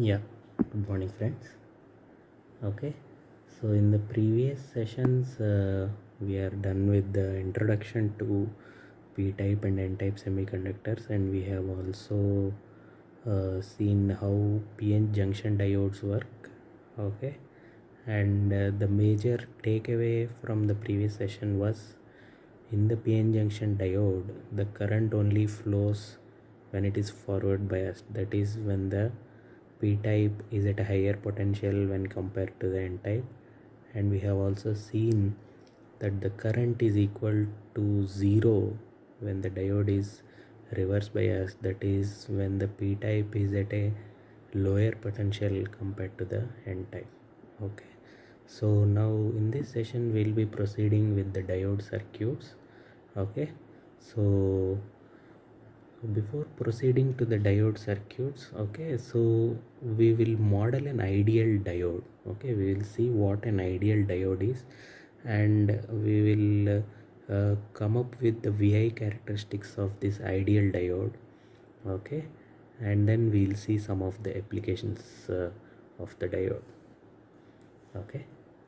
Yeah, good morning, friends. Okay, so in the previous sessions, we are done with the introduction to p-type and n-type semiconductors, and we have also seen how p-n junction diodes work. Okay, and the major takeaway from the previous session was in the p-n junction diode, the current only flows when it is forward biased, that is, when the p-type is at a higher potential when compared to the n-type. And we have also seen that the current is equal to 0 when the diode is reverse biased, that is, when the p-type is at a lower potential compared to the n-type. Okay, so now in this session we'll be proceeding with the diode circuits. Okay, so before proceeding to the diode circuits, okay, so we will model an ideal diode. Okay, we will see what an ideal diode is, and we will come up with the VI characteristics of this ideal diode. Okay, and then we'll see some of the applications of the diode. Okay,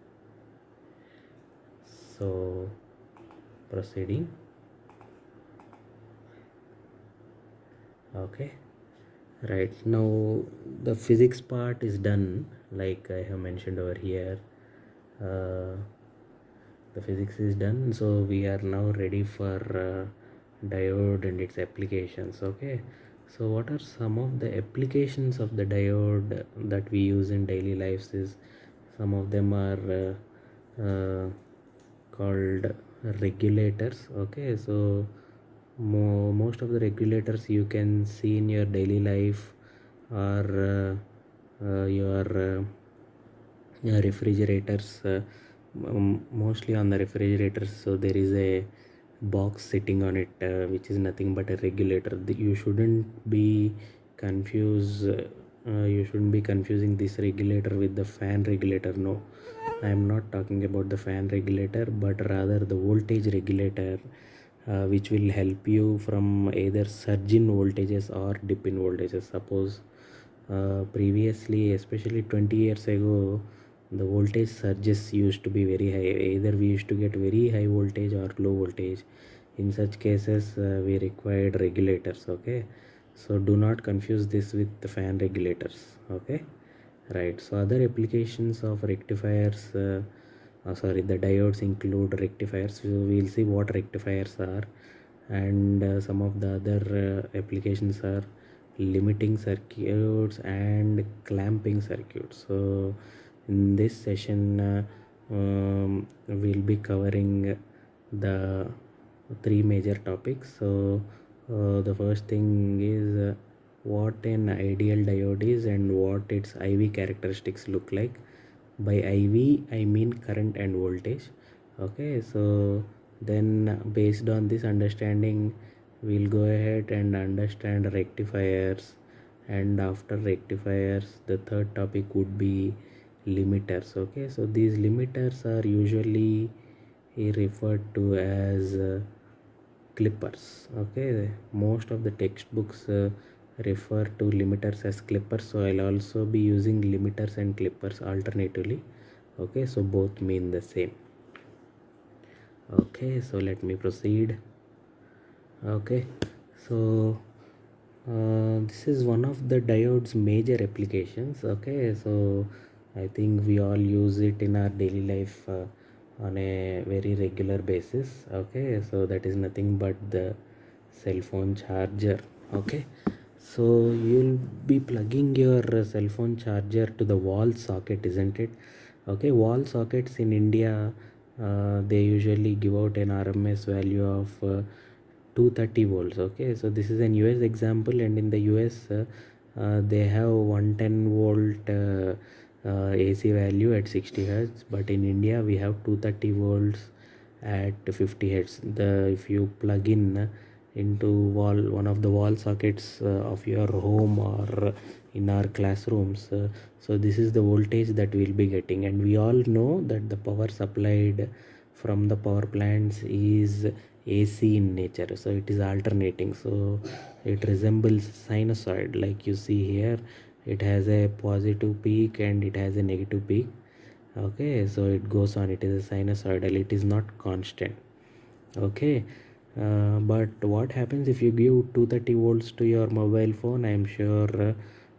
so proceeding. Okay, right now the physics part is done, like I have mentioned over here. The physics is done, so we are now ready for diode and its applications. Okay, so what are some of the applications of the diode that we use in daily lives is some of them are called regulators. Okay, so most of the regulators you can see in your daily life are your refrigerators, mostly on the refrigerators. So there is a box sitting on it, which is nothing but a regulator. You shouldn't be confused. You shouldn't be confusing this regulator with the fan regulator. No, I am not talking about the fan regulator, but rather the voltage regulator, which will help you from either surge in voltages or dip in voltages. Suppose previously, especially 20 years ago, the voltage surges used to be very high. Either we used to get very high voltage or low voltage. In such cases, we required regulators. Okay, so do not confuse this with the fan regulators. Okay, right. So other applications of rectifiers, sorry, the diodes include rectifiers. So we'll see what rectifiers are, and some of the other applications are limiting circuits and clamping circuits. So in this session we'll be covering the three major topics. So the first thing is what an ideal diode is and what its IV characteristics look like. By IV I mean current and voltage. Okay, so then based on this understanding we'll go ahead and understand rectifiers, and after rectifiers the third topic would be limiters. Okay, so these limiters are usually referred to as clippers. Okay, most of the textbooks refer to limiters as clippers, so I'll also be using limiters and clippers alternatively. Okay, so both mean the same. Okay, so let me proceed. Okay, so this is one of the diode's major applications. Okay, so I think we all use it in our daily life on a very regular basis. Okay, so that is nothing but the cell phone charger. Okay, so you'll be plugging your cell phone charger to the wall socket, isn't it? Okay, wall sockets in India, they usually give out an RMS value of 230 volts. Okay, so this is an US example, and in the US they have 110 volt AC value at 60 hertz, but in India we have 230 volts at 50 hertz. If you plug in into one of the wall sockets of your home or in our classrooms, so this is the voltage that we'll be getting. And we all know that the power supplied from the power plants is AC in nature, so it is alternating, so it resembles sinusoid. Like you see here, it has a positive peak and it has a negative peak. Okay, so it goes on, it is a sinusoidal, it is not constant. Okay, but what happens if you give 230 volts to your mobile phone? I am sure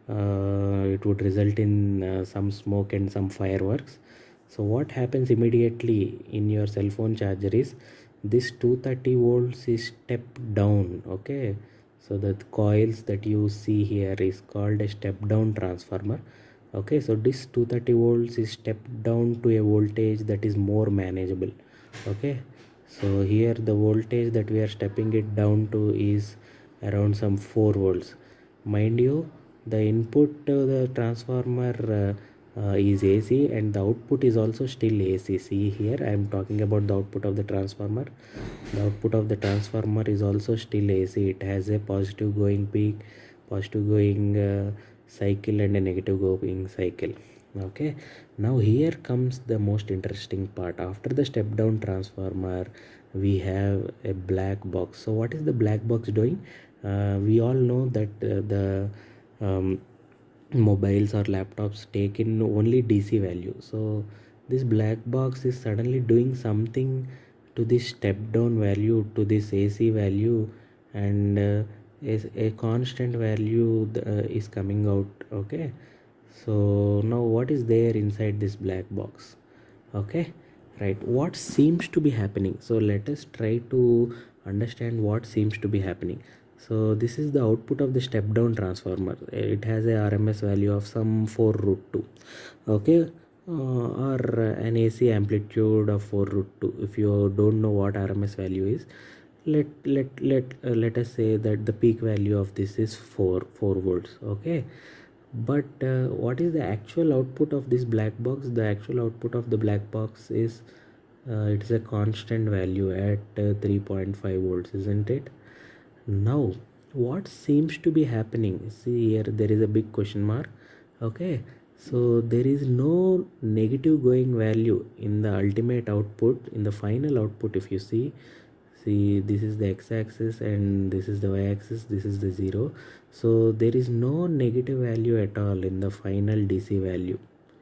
it would result in some smoke and some fireworks. So what happens immediately in your cell phone charger is this 230 volts is stepped down. Okay, so the coils that you see here is called a step down transformer. Okay, so this 230 volts is stepped down to a voltage that is more manageable. Okay, so here the voltage that we are stepping it down to is around some 4 volts. Mind you, the input to the transformer is AC and the output is also still AC. See here, I am talking about the output of the transformer. The output of the transformer is also still AC. It has a positive going peak, positive going cycle and a negative going cycle. Okay, now here comes the most interesting part. After the step down transformer, we have a black box. So what is the black box doing? We all know that the mobiles or laptops take in only DC value. So this black box is suddenly doing something to this step down value, to this AC value, and is a constant value is coming out. Okay, so now what is there inside this black box? Okay, right, what seems to be happening? So let us try to understand what seems to be happening. So this is the output of the step down transformer. It has a RMS value of some 4 root 2. Okay, or an AC amplitude of 4 root 2. If you don't know what RMS value is, let us say that the peak value of this is 4 volts. Okay, but what is the actual output of this black box? The actual output of the black box is it's a constant value at 3.5 volts, isn't it? Now what seems to be happening? See here, there is a big question mark. Okay, so there is no negative going value in the ultimate output, in the final output. If you see, this is the x-axis and this is the y-axis, this is the 0. So there is no negative value at all in the final DC value.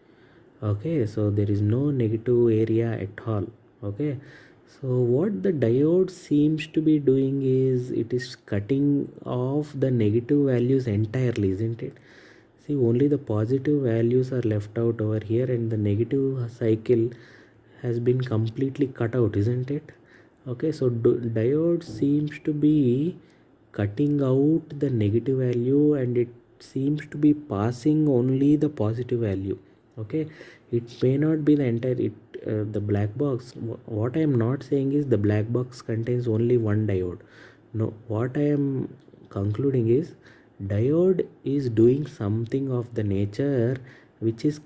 Okay, so there is no negative area at all. Okay, so what the diode seems to be doing is it is cutting off the negative values entirely, isn't it? See, only the positive values are left out over here and the negative cycle has been completely cut out, isn't it? Okay, so diode seems to be cutting out the negative value and it seems to be passing only the positive value. Okay, it may not be the entire the black box. What I am not saying is the black box contains only one diode. No, what I am concluding is diode is doing something of the nature which is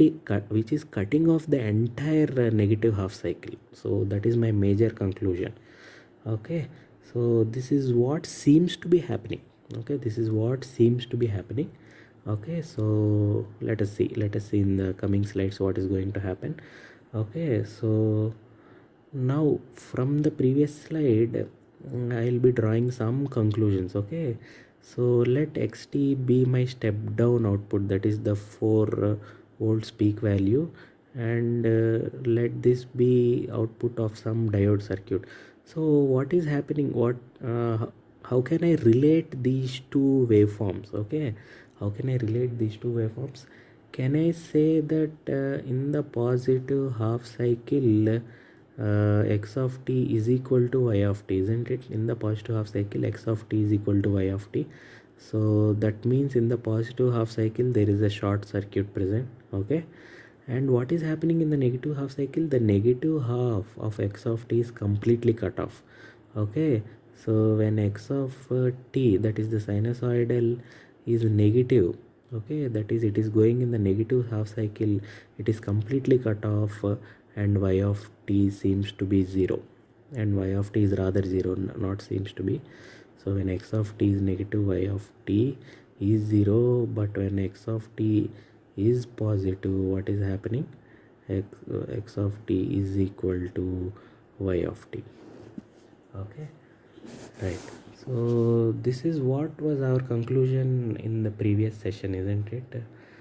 cutting off the entire negative half cycle. So that is my major conclusion. Okay, so this is what seems to be happening. Okay, this is what seems to be happening. Okay, so let us see in the coming slides what is going to happen. Okay, so now from the previous slide I'll be drawing some conclusions. Okay, so let xt be my step down output, that is the 4 volts peak value, and let this be output of some diode circuit. So what is happening, how can I relate these two waveforms? Okay, how can I relate these two waveforms? Can I say that in the positive half cycle x of t is equal to y of t, isn't it? In the positive half cycle x of t is equal to y of t. So that means in the positive half cycle there is a short circuit present. Okay, and what is happening in the negative half cycle? The negative half of x of t is completely cut off. Okay, so when x of t, that is the sinusoidal, is negative, okay, that is it is going in the negative half cycle, it is completely cut off, and y of t seems to be 0, and y of t is rather 0, not seems to be. So when x of t is negative, y of t is 0, but when x of t is positive, what is happening? X of t is equal to y of t. Okay, right. So this is what was our conclusion in the previous session, isn't it?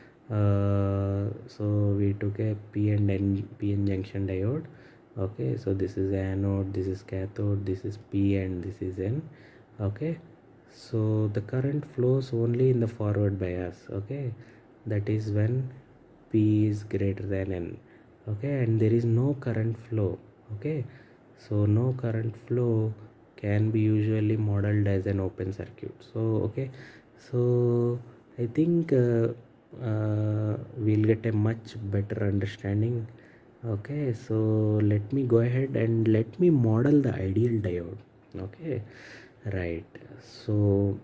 So we took a PN junction diode. Okay, so this is anode, this is cathode, this is P and this is N. Okay, so the current flows only in the forward bias. Okay, that is when P is greater than N. Okay, and there is no current flow. Okay, so no current flow can be usually modeled as an open circuit. So okay, so I think we'll get a much better understanding. Okay, so let me go ahead and let me model the ideal diode. Okay, right. So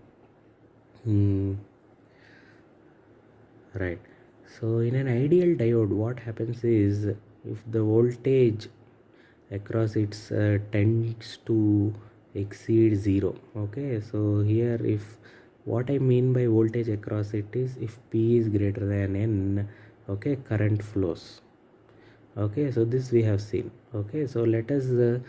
right, so in an ideal diode, what happens is, if the voltage across its tends to exceed 0. Okay, so here, if what I mean by voltage across it is, if P is greater than N, okay, current flows. Okay, so this we have seen. Okay, so let us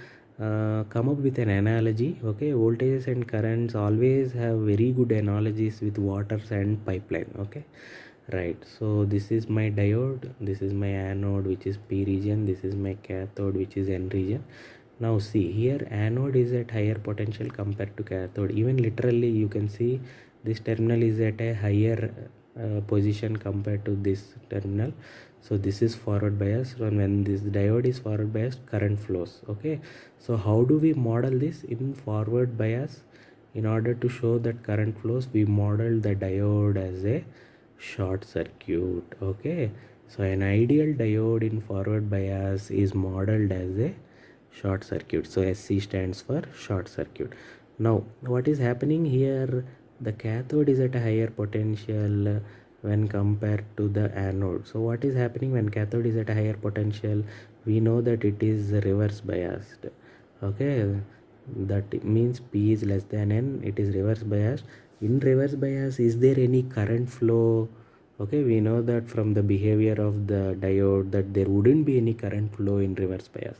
come up with an analogy. Okay, voltages and currents always have very good analogies with waters and pipeline. Okay, right, so this is my diode, this is my anode, which is P region, this is my cathode, which is N region. Now see here, anode is at higher potential compared to cathode. Even literally you can see this terminal is at a higher position compared to this terminal. So this is forward bias. So when this diode is forward biased, current flows. Okay, so how do we model this in forward bias? In order to show that current flows, we model the diode as a short circuit. Okay, so an ideal diode in forward bias is modeled as a short circuit. So SC stands for short circuit. Now what is happening here, the cathode is at a higher potential when compared to the anode. So what is happening when cathode is at a higher potential? We know that it is reverse biased. Okay, that means P is less than N, it is reverse biased. In reverse bias, is there any current flow? Okay, we know that from the behavior of the diode that there wouldn't be any current flow in reverse bias.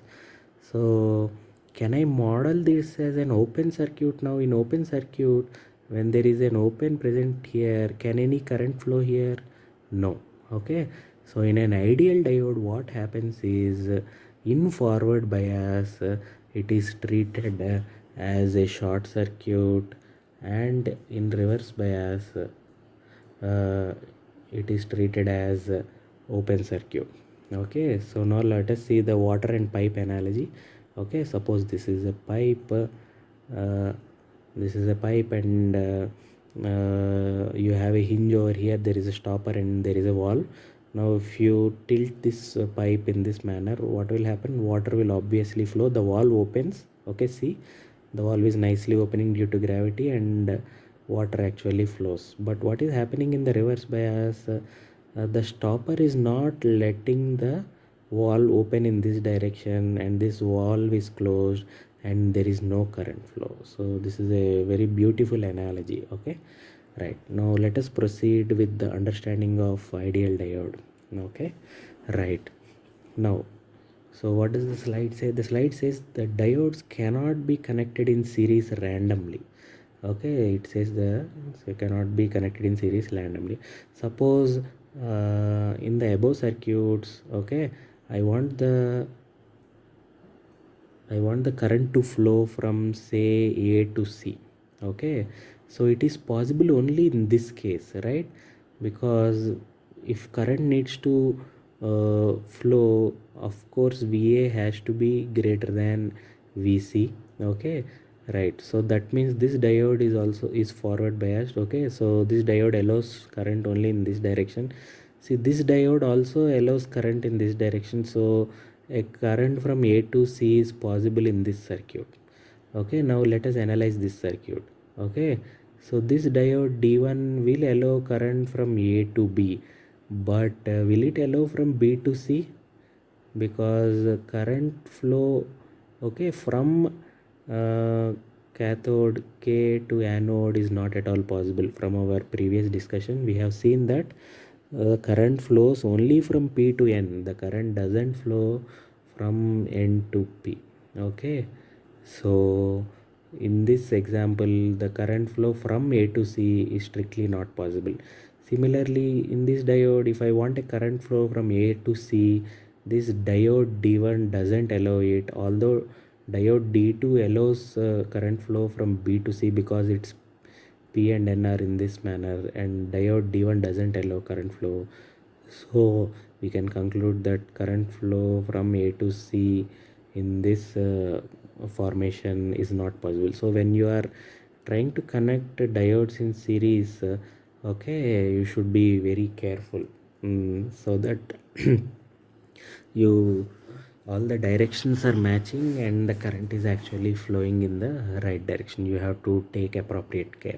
So can I model this as an open circuit? Now in open circuit, when there is an open present here, can any current flow here? No. Okay, so in an ideal diode, what happens is, in forward bias, it is treated as a short circuit, and in reverse bias, it is treated as open circuit. Okay, so now let us see the water and pipe analogy. Okay, suppose this is a pipe, and you have a hinge over here, there is a stopper and there is a valve. Now if you tilt this pipe in this manner, what will happen? Water will obviously flow, the valve opens. Okay, see, the valve is nicely opening due to gravity, and water actually flows. But what is happening in the reverse bias, the stopper is not letting the valve open in this direction, and this valve is closed and there is no current flow. So this is a very beautiful analogy. Okay, right, now let us proceed with the understanding of ideal diode. Okay, right, now, so what does the slide say? The slide says the diodes cannot be connected in series randomly. Okay, it says so cannot be connected in series randomly. Suppose in the above circuits, okay, I want the current to flow from say A to C. Okay, so it is possible only in this case, right? Because if current needs to flow, of course VA has to be greater than VC. Okay, right, so that means this diode is forward biased. Okay, so this diode allows current only in this direction. See, this diode also allows current in this direction, so a current from A to C is possible in this circuit. Okay, now let us analyze this circuit. Okay, so this diode D1 will allow current from A to B, but will it allow from B to C? Because current flow, okay, from cathode K to anode is not at all possible. From our previous discussion, we have seen that current flows only from P to N. The current doesn't flow from N to P. Okay, so in this example, the current flow from A to C is strictly not possible. Similarly, in this diode, if I want a current flow from A to C, this diode D1 doesn't allow it, although diode D2 allows current flow from B to C because its P and N are in this manner, and diode D1 doesn't allow current flow. So we can conclude that current flow from A to C in this formation is not possible. So when you are trying to connect diodes in series, okay, you should be very careful, so that you all the directions are matching and the current is actually flowing in the right direction. You have to take appropriate care.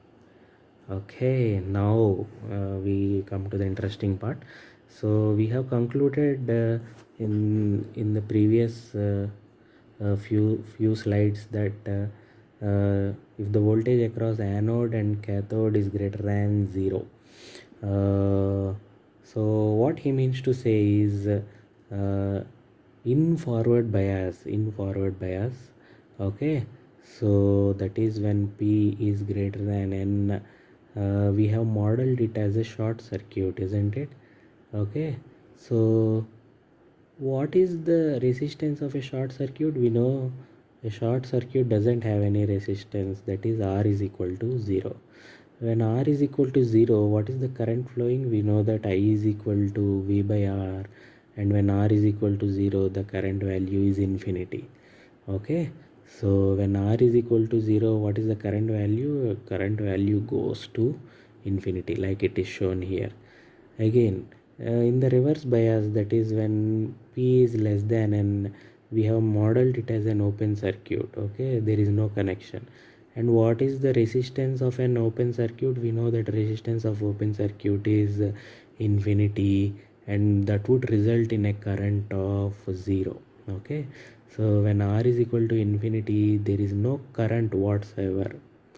Okay, now we come to the interesting part. So we have concluded in the previous few slides that if the voltage across anode and cathode is greater than 0, so what he means to say is in forward bias, okay, so that is when P is greater than N. We have modeled it as a short circuit, isn't it? Okay, so what is the resistance of a short circuit? We know a short circuit doesn't have any resistance, that is R is equal to 0. When R is equal to 0, what is the current flowing? We know that I is equal to V by R, and when R is equal to 0, the current value is infinity. Okay, so when R is equal to 0, what is the current value? Current value goes to infinity, like it is shown here. Again, in the reverse bias, that is when P is less than N, we have modeled it as an open circuit. Okay, there is no connection. And what is the resistance of an open circuit? We know that resistance of open circuit is infinity, and that would result in a current of 0. Okay, so when R is equal to infinity, there is no current whatsoever.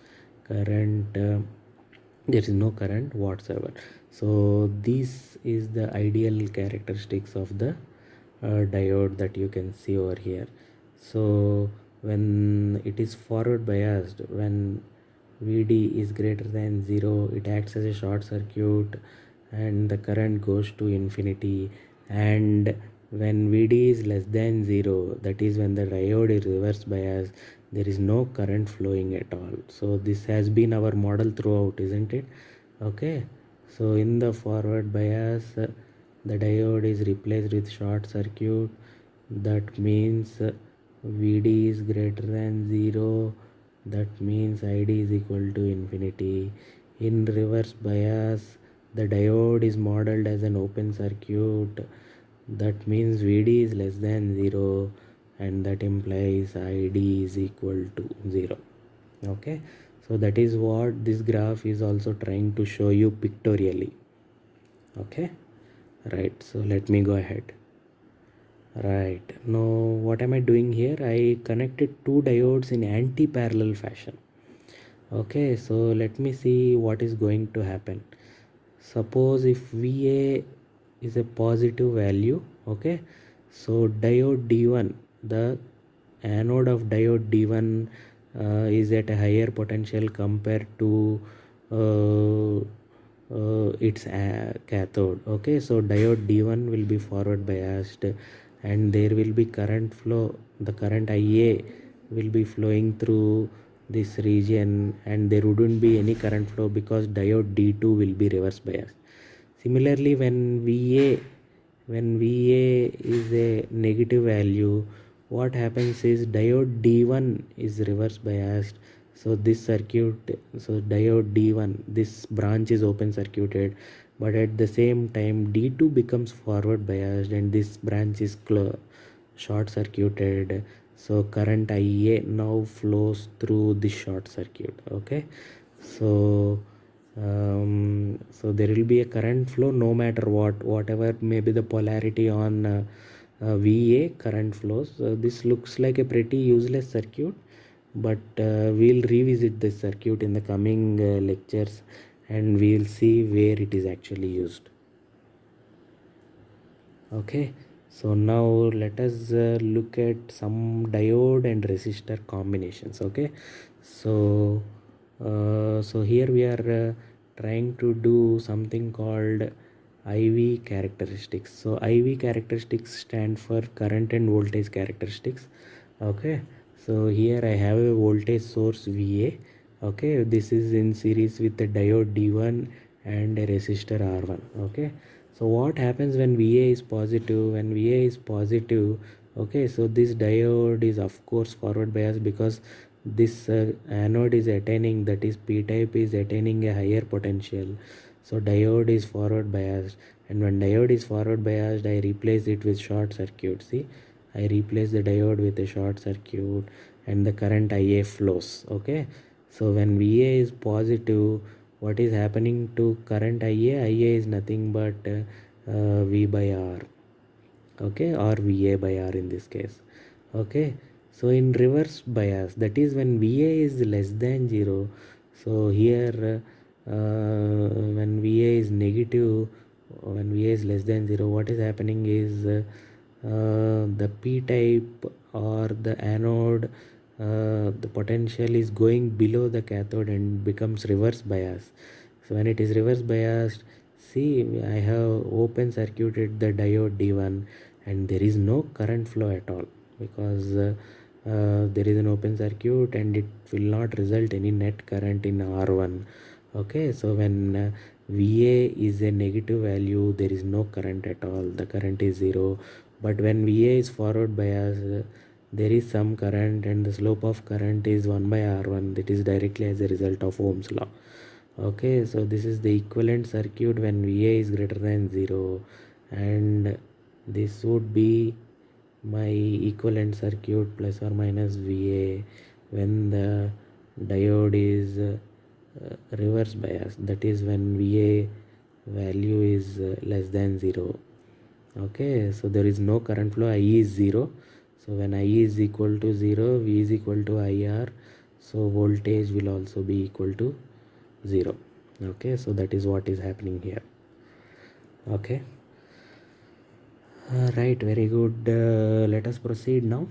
There is no current whatsoever. So this is the ideal characteristics of the diode that you can see over here. So when it is forward biased, when Vd is greater than 0, it acts as a short circuit and the current goes to infinity. And when Vd is less than 0, that is when the diode is reverse biased, there is no current flowing at all. So this has been our model throughout, isn't it? Okay, so in the forward bias, the diode is replaced with short circuit. That means Vd is greater than 0. That means Id is equal to infinity. In reverse bias, the diode is modeled as an open circuit. That means Vd is less than 0, and that implies Id is equal to 0. Okay, so that is what this graph is also trying to show you pictorially. Okay, right, so let me go ahead. Right, now what am I doing here? I connected two diodes in anti-parallel fashion. Okay, so let me see what is going to happen. Suppose if Va is a positive value, okay, so diode D1, the anode of diode D1 is at a higher potential compared to its cathode. Okay, so diode D1 will be forward biased and there will be current flow. The current Ia will be flowing through this region and there wouldn't be any current flow because diode D2 will be reverse biased. Similarly, when Va is a negative value, what happens is diode D1 is reverse biased. So this circuit, so diode D1, this branch is open circuited, but at the same time D2 becomes forward biased and this branch is short circuited. So current Ia now flows through this short circuit. Okay, so so there will be a current flow no matter whatever may be the polarity on Va, current flows. This looks like a pretty useless circuit, but we'll revisit this circuit in the coming lectures and we'll see where it is actually used. Okay, So now let us look at some diode and resistor combinations. Okay, so here we are trying to do something called IV characteristics. So IV characteristics stand for current and voltage characteristics. Okay, so here I have a voltage source VA. Okay, this is in series with the diode D1 and a resistor R1. Okay, so what happens when VA is positive? When VA is positive, okay, so this diode is of course forward bias, because this anode is attaining, that is P type is attaining a higher potential. So diode is forward biased, and when diode is forward biased, I replace it with short circuit. See, I replace the diode with a short circuit and the current IA flows. Okay, so when VA is positive, what is happening to current IA? IA is nothing but V by R. Okay, or Va by R in this case. Okay, so in reverse bias, that is when Va is less than 0. So here when Va is negative, when Va is less than 0, what is happening is the P type or the anode, the potential is going below the cathode and becomes reverse bias. So when it is reverse biased, see, I have open circuited the diode D1 and there is no current flow at all, because there is an open circuit and it will not result any net current in R1. Okay, so when Va is a negative value, there is no current at all, the current is 0. But when Va is forward bias, there is some current, and the slope of current is 1 by R1, that is directly as a result of Ohm's law. Okay, so this is the equivalent circuit when Va is greater than 0, and this would be my equivalent circuit plus or minus Va when the diode is reverse bias, that is when Va value is less than 0. Okay, so there is no current flow, I is 0. So when I is equal to 0, V is equal to IR, so voltage will also be equal to 0. Okay, so that is what is happening here. Okay, right, very good. Let us proceed now.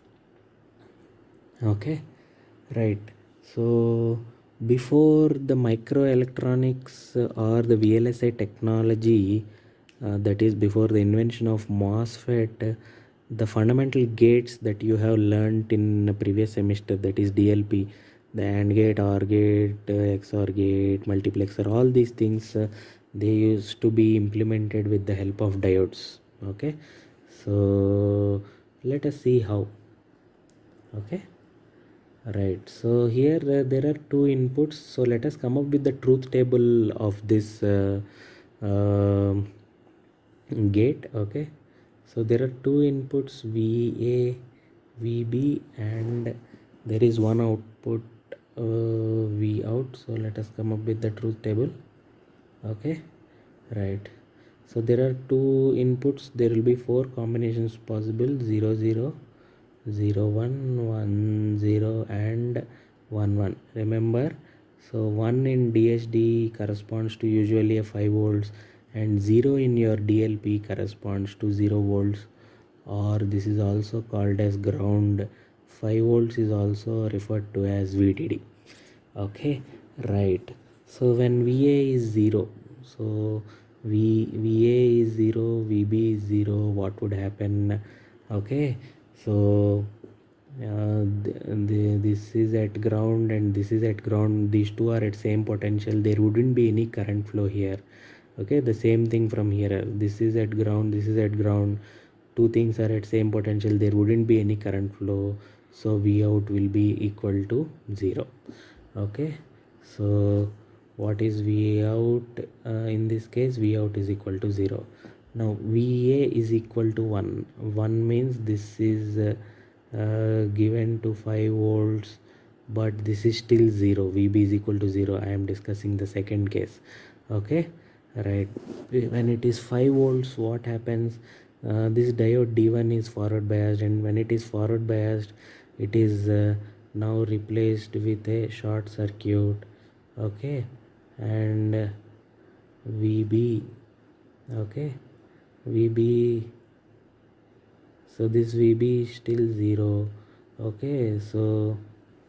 Okay, right, so before the microelectronics or the VLSI technology, that is before the invention of MOSFET, the fundamental gates that you have learnt in the previous semester, that is DLP, the AND gate, OR gate, XOR gate, multiplexer, all these things, they used to be implemented with the help of diodes. Okay, so let us see how. Okay, right, so here there are two inputs, so let us come up with the truth table of this gate. Okay, so there are two inputs, VA, VB, and there is one output, V out. So let us come up with the truth table. Okay, right, so there are two inputs, there will be four combinations possible: 0 0, 0 1, 1 0, and 1 1. Remember, so 1 in DHD corresponds to usually a 5 volts, and 0 in your DLP corresponds to 0 volts, or this is also called as ground. 5 volts is also referred to as VDD. Okay, right, so when VA is 0, so VA is 0, VB is 0, what would happen? Okay, so this is at ground and this is at ground, these two are at same potential, there wouldn't be any current flow here. Okay, the same thing from here, this is at ground, this is at ground, two things are at same potential, there wouldn't be any current flow, so V out will be equal to 0. Okay, so what is V out? In this case, V out is equal to 0. Now VA is equal to 1. 1 means this is given to 5 volts, but this is still 0. VB is equal to 0. I am discussing the second case. Okay, right, when it is 5 volts, what happens? This diode D1 is forward biased, and when it is forward biased, it is now replaced with a short circuit. Okay, and VB, okay, VB so this VB is still 0. Okay, so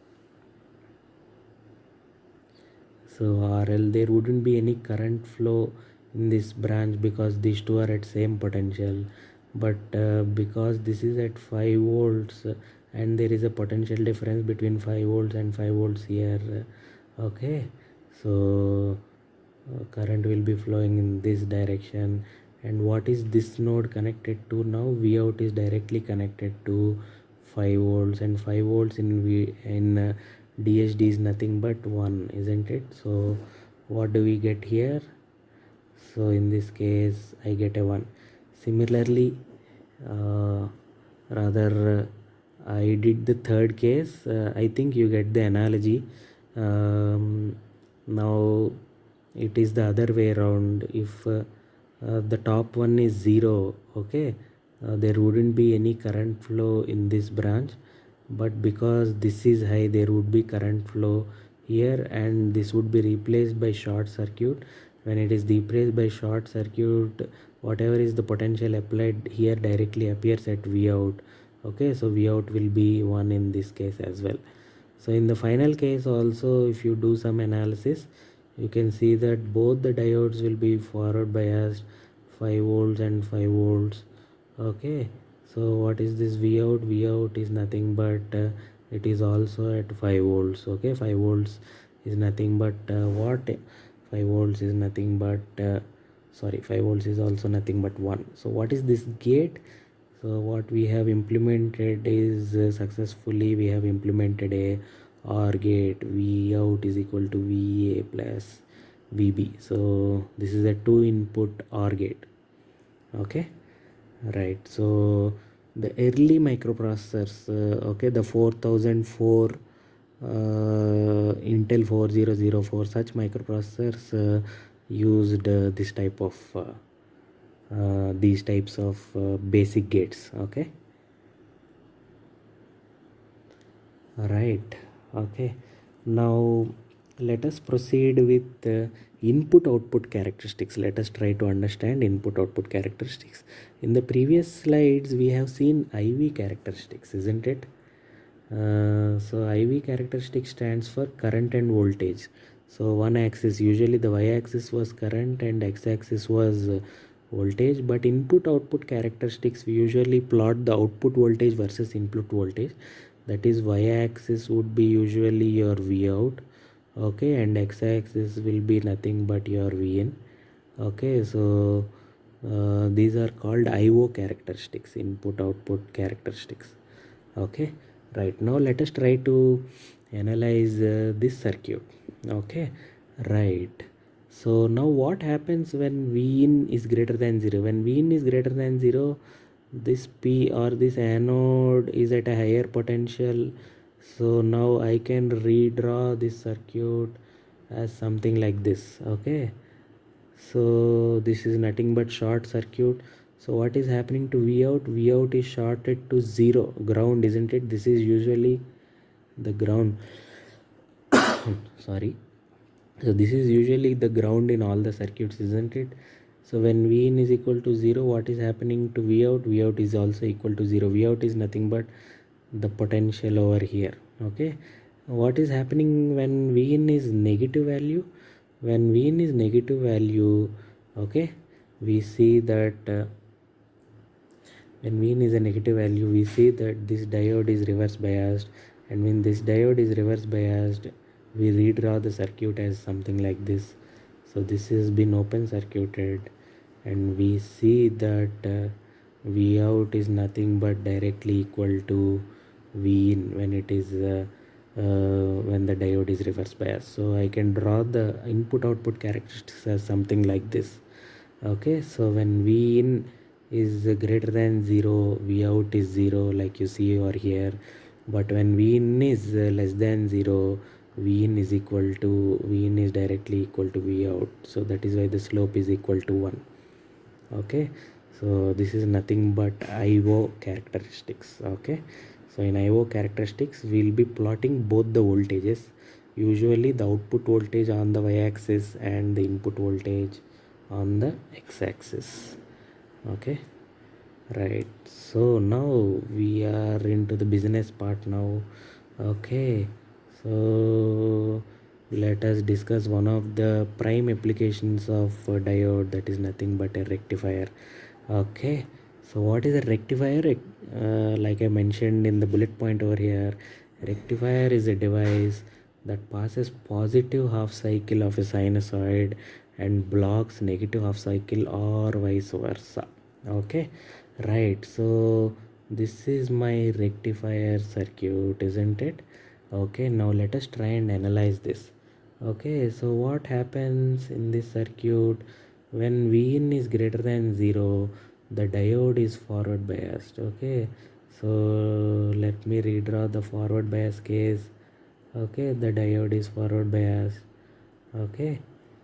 RL, there wouldn't be any current flow in this branch because these two are at same potential, but because this is at 5 volts and there is a potential difference between 5 volts and 5 volts here. Okay, so current will be flowing in this direction. And what is this node connected to now? V out is directly connected to 5 volts, and 5 volts in DHD is nothing but 1, isn't it? So what do we get here? So in this case I get a 1. Similarly, rather I did the third case. I think you get the analogy. Now it is the other way around. If the top one is 0, okay, there wouldn't be any current flow in this branch, but because this is high, there would be current flow here, and this would be replaced by short circuit. When it is replaced by short circuit, whatever is the potential applied here directly appears at V out. Okay, so V out will be 1 in this case as well. So in the final case also, if you do some analysis, you can see that both the diodes will be forward biased 5 volts and 5 volts. Okay, so what is this V out? V out is nothing but it is also at 5 volts. Okay, 5 volts is nothing but what? 5 volts is nothing but 5 volts is also nothing but 1. So what is this gate? So what we have implemented is successfully we have implemented a OR gate. V out is equal to VA plus VB. So this is a 2 input OR gate. Okay, right. So the early microprocessors, okay, the 4004 Intel 4004, such microprocessors used this type of these types of basic gates. Okay, right. Okay, now let us proceed with input output characteristics. Let us try to understand input output characteristics. In the previous slides we have seen IV characteristics, isn't it? So IV characteristic stands for current and voltage. So one axis, usually the y-axis was current and x-axis was voltage, but input output characteristics we usually plot the output voltage versus input voltage. That is, y-axis would be usually your V out, okay, and x-axis will be nothing but your Vin. Okay, so these are called IO characteristics, input output characteristics. Okay, right. Now let us try to analyze this circuit. Okay, right. So now what happens when Vin is greater than 0? When Vin is greater than 0, this P or this anode is at a higher potential. So now I can redraw this circuit as something like this. Okay, so this is nothing but short circuit. So what is happening to V out? V out is shorted to 0, ground, isn't it? This is usually the ground. Sorry. So this is usually the ground in all the circuits, isn't it? So when V in is equal to 0, what is happening to V out? V out is also equal to 0. V out is nothing but the potential over here. Okay, what is happening when V in is negative value? When V in is negative value, okay, we see that when V in is a negative value, we see that this diode is reverse biased, and when this diode is reverse biased, we redraw the circuit as something like this. So this has been open circuited, and we see that V out is nothing but directly equal to V in when it is when the diode is reverse biased. So I can draw the input output characteristics as something like this. Okay, so when V in is greater than 0, V out is 0, like you see over here. But when V in is less than 0, V in is directly equal to V out. So that is why the slope is equal to 1. Okay, so this is nothing but IO characteristics. Okay, so in IO characteristics we'll be plotting both the voltages, usually the output voltage on the y-axis and the input voltage on the x-axis. Okay, Right, so now we are into the business part now. Okay, so let us discuss one of the prime applications of a diode, that is nothing but a rectifier. Okay, so what is a rectifier? Like I mentioned in the bullet point over here, rectifier is a device that passes positive half cycle of a sinusoid and blocks negative half cycle or vice versa. Okay, right, so this is my rectifier circuit, isn't it? Okay, now let us try and analyze this. Okay, so what happens in this circuit when Vin is greater than 0, the diode is forward biased. Okay, so let me redraw the forward bias case. Okay, the diode is forward biased. Okay,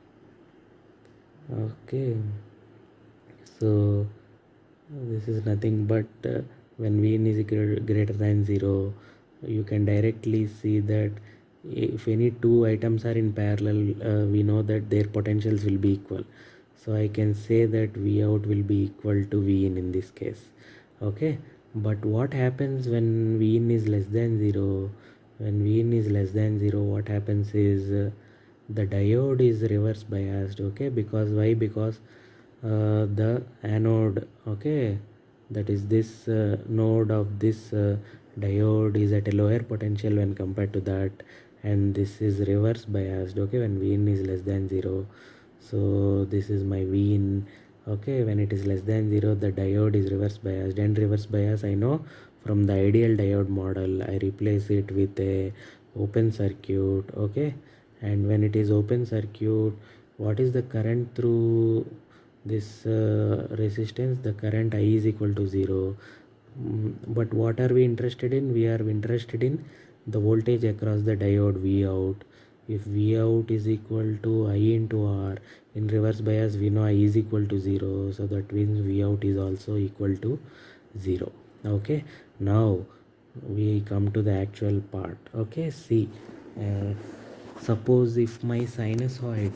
okay, so this is nothing but when Vn is greater than 0, you can directly see that if any two items are in parallel, we know that their potentials will be equal. So I can say that V out will be equal to V in this case. Okay, but what happens when V in is less than 0? When V in is less than 0, what happens is the diode is reverse biased. Okay, because why? Because the anode, okay, that is this node of this diode is at a lower potential when compared to that, and this is reverse biased. Okay, when Vin is less than 0, so this is my Vin. Okay, when it is less than 0, the diode is reverse biased, and reverse bias I know from the ideal diode model. I replace it with a open circuit. Okay, and when it is open circuit, what is the current through this resistance? The current I is equal to 0. But what are we interested in? We are interested in the voltage across the diode V out. If V out is equal to I into R, in reverse bias we know I is equal to 0, so that means V out is also equal to 0. Okay, now we come to the actual part. Okay, see, uh, suppose if my sinusoid,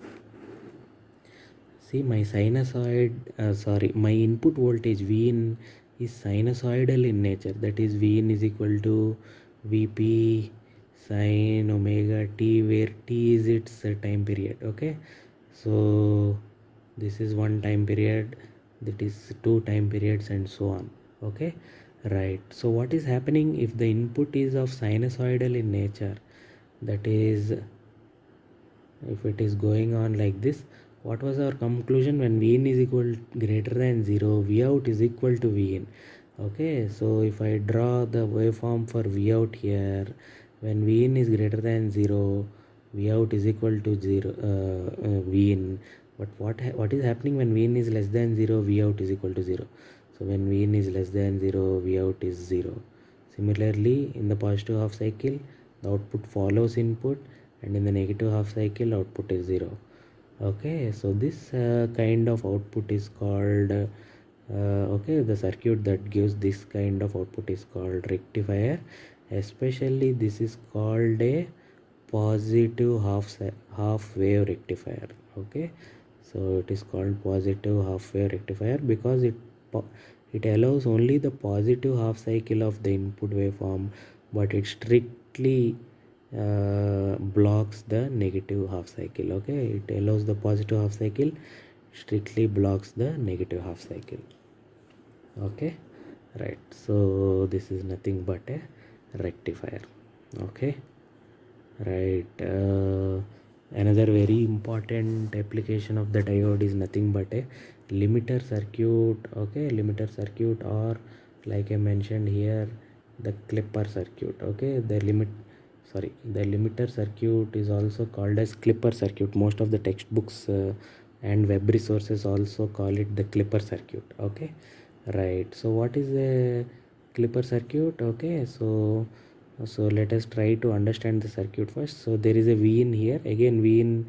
see my sinusoid, my input voltage Vin is sinusoidal in nature. That is, Vin is equal to Vp sine omega t, where t is its time period. Okay, so this is one time period, that is two time periods, and so on. Okay, right. So what is happening if the input is of sinusoidal in nature? That is, if it is going on like this, what was our conclusion? When Vn is equal greater than 0, V out is equal to Vn. Okay, so if I draw the waveform for V out here, when Vn is greater than 0, V out is equal to 0, Vn. But what is happening when Vn is less than 0, V out is equal to 0. So when Vn is less than 0, V out is 0. Similarly, in the positive half cycle, the output follows input, and in the negative half cycle, output is 0. Okay, so this kind of output is called okay, the circuit that gives this kind of output is called rectifier. Especially this is called a positive half wave rectifier. Okay, so it is called positive half wave rectifier because it allows only the positive half cycle of the input waveform, but it strictly blocks the negative half cycle. Okay, it allows the positive half cycle, strictly blocks the negative half cycle. Okay, right, so this is nothing but a rectifier. Okay, right, another very important application of the diode is nothing but a limiter circuit. Okay, limiter circuit, or like I mentioned here, the clipper circuit. Okay, the limiter circuit is also called as clipper circuit. Most of the textbooks and web resources also call it the clipper circuit. Okay, right, so what is a clipper circuit? Okay, so let us try to understand the circuit first. So there is a V in here. Again, V in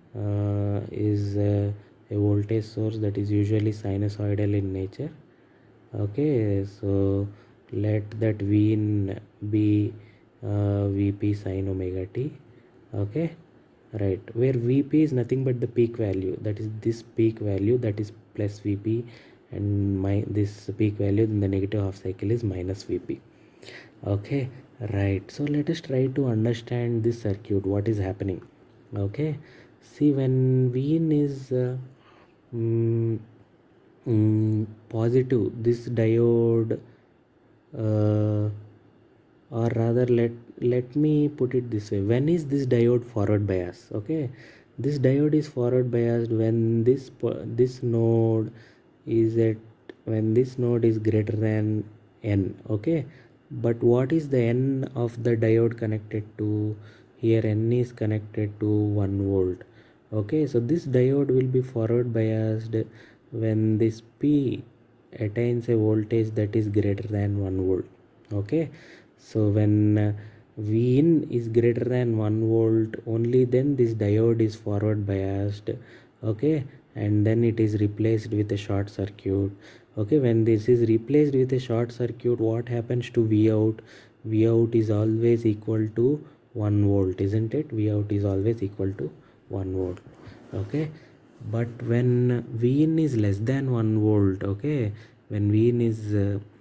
is a voltage source that is usually sinusoidal in nature. Okay, so let that V in be Vp sine omega t. Okay, right, where Vp is nothing but the peak value, that is this peak value, that is plus Vp, and this peak value in the negative half cycle is minus Vp. Okay, right. So let us try to understand this circuit, what is happening. Okay, see, when Vin is mm, positive, this diode, uh, or rather, let me put it this way: when is this diode forward bias? Okay, this diode is forward biased when this node is at when this node is greater than n. Okay, but what is the n of the diode connected to? Here n is connected to 1 volt. Okay, so this diode will be forward biased when this p attains a voltage that is greater than 1 volt. Okay, so when Vin is greater than 1 volt, only then this diode is forward biased. Okay, and then it is replaced with a short circuit. Okay, when this is replaced with a short circuit, what happens to Vout? Vout is always equal to 1 volt, isn't it? Vout is always equal to 1 volt. Okay, but when Vin is less than 1 volt, okay, when Vin is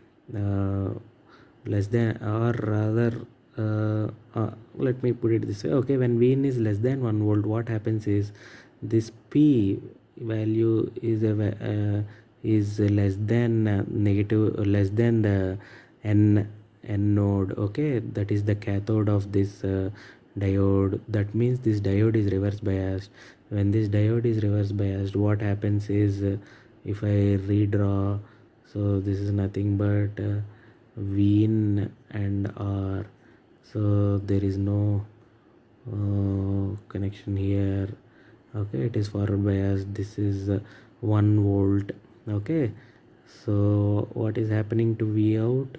less than, or rather, let me put it this way. Okay, when Vin is less than 1 volt, what happens is this P value is less than less than the n node. Okay, that is the cathode of this diode. That means this diode is reverse biased. When this diode is reverse biased, what happens is, if I redraw, so this is nothing but Vin and R. So there is no connection here. Okay, it is forward bias. This is 1 volt. Okay, so what is happening to Vout?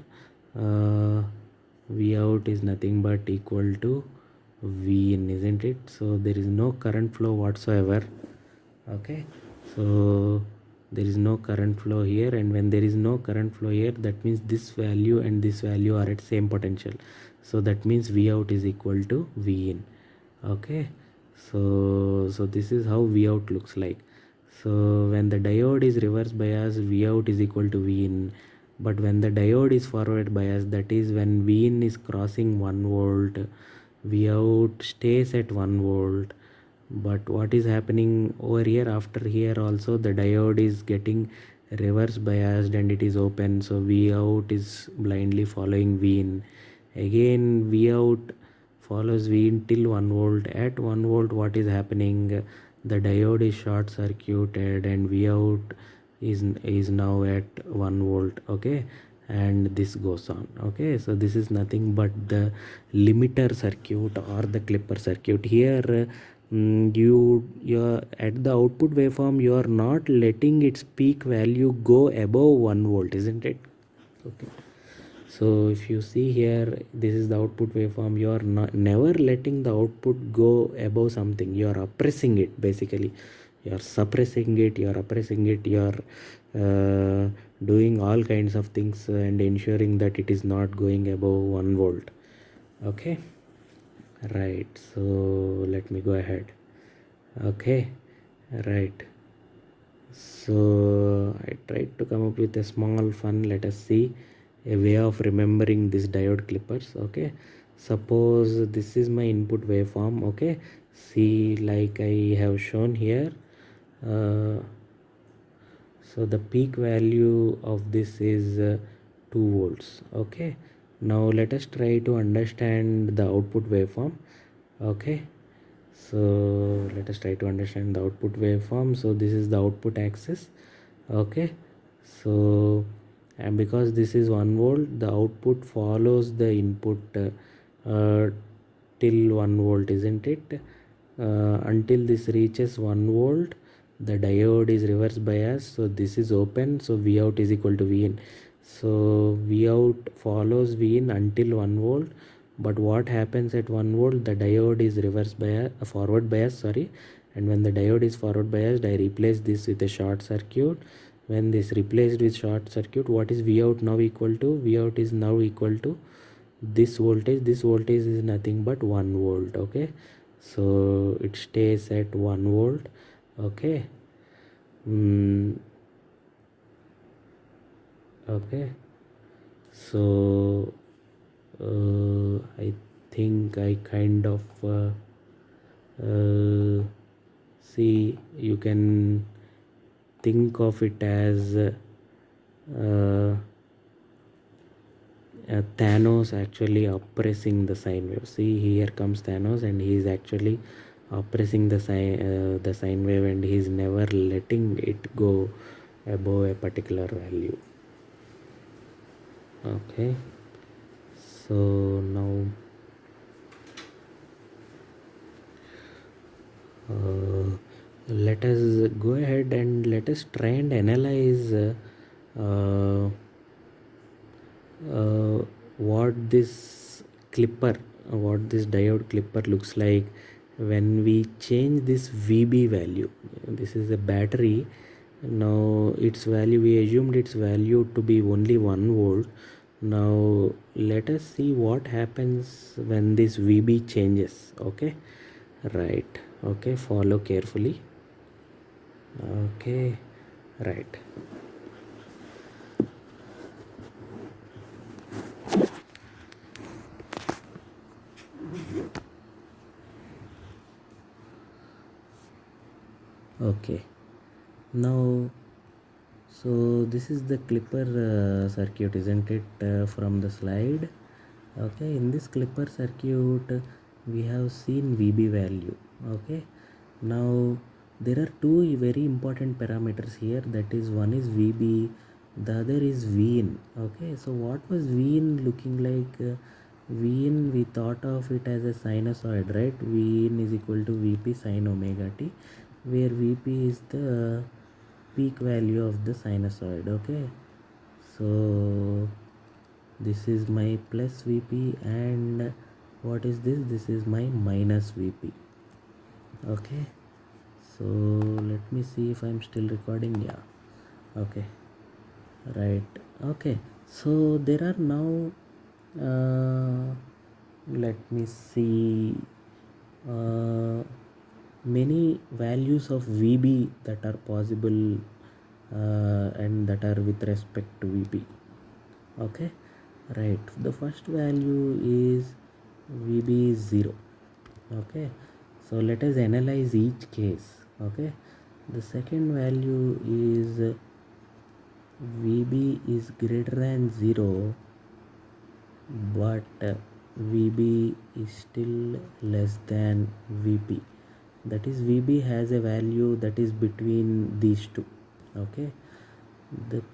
Vout is nothing but equal to Vin, isn't it? So there is no current flow whatsoever. Okay, so there is no current flow here, and when there is no current flow here, that means this value and this value are at same potential. So that means Vout is equal to Vin. Okay, so this is how Vout looks like. So when the diode is reverse bias, Vout is equal to Vin. But when the diode is forward bias, that is when Vin is crossing 1 volt, Vout stays at 1 volt. But what is happening over here, after here also the diode is getting reverse biased and it is open, so Vout is blindly following Vin. Again Vout follows Vin till 1 volt. At 1 volt, what is happening? The diode is short circuited and Vout is now at 1 volt. Okay, and this goes on. Okay, so this is nothing but the limiter circuit or the clipper circuit. Here you're at the output waveform, you are not letting its peak value go above 1 volt, isn't it? Okay, so if you see here, this is the output waveform. You are never letting the output go above something. You are oppressing it, basically. You are suppressing it, you are oppressing it, you are doing all kinds of things and ensuring that it is not going above 1 volt. Okay, right, so let me go ahead. Okay, right, so I tried to come up with a small fun, let us see, a way of remembering this diode clippers. Okay, suppose this is my input waveform. Okay, see, like I have shown here, so the peak value of this is 2 volts. Okay, now let us try to understand the output waveform. Okay, so let us try to understand the output waveform. So this is the output axis. Okay, so, and because this is 1 volt, the output follows the input till 1 volt, isn't it? Until this reaches 1 volt, the diode is reverse bias, so this is open, so Vout is equal to Vin. So Vout follows Vin until 1 volt, but what happens at 1 volt? The diode is reverse bias, forward bias, sorry, and when the diode is forward biased, I replace this with a short circuit. When this replaced with short circuit, what is Vout now equal to? Vout is now equal to this voltage. This voltage is nothing but 1 volt. Okay, so it stays at 1 volt. Okay, Okay, so I think I kind of see, you can think of it as Thanos actually oppressing the sine wave. See, here comes Thanos, and he is actually oppressing the sine wave, and he is never letting it go above a particular value. Okay, so now let us go ahead and let us try and analyze uh, uh, what this what this diode clipper looks like when we change this VB value. This is a battery. Now its value, we assumed its value to be only 1 volt. Now let us see what happens when this VB changes. Okay, right. Okay, follow carefully. Okay, right. Okay, now, so this is the clipper circuit, isn't it, from the slide? Okay, in this clipper circuit we have seen VB value. Okay, now there are two very important parameters here, that is, one is VB, the other is Vin. Okay, so what was Vin looking like? Vin, we thought of it as a sinusoid, right? Vin is equal to Vp sin omega t, where Vp is the peak value of the sinusoid. Okay, so this is my plus Vp, and what is this? This is my minus Vp. Okay, so let me see if I'm still recording. Yeah, okay, right. Okay, so there are now let me see, uh, many values of VB that are possible, and that are with respect to VP. Okay, right. The first value is VB is 0. Okay, so let us analyze each case. Okay, the second value is VB is greater than 0, but VB is still less than VP. That is, VB has a value that is between these two. Okay, the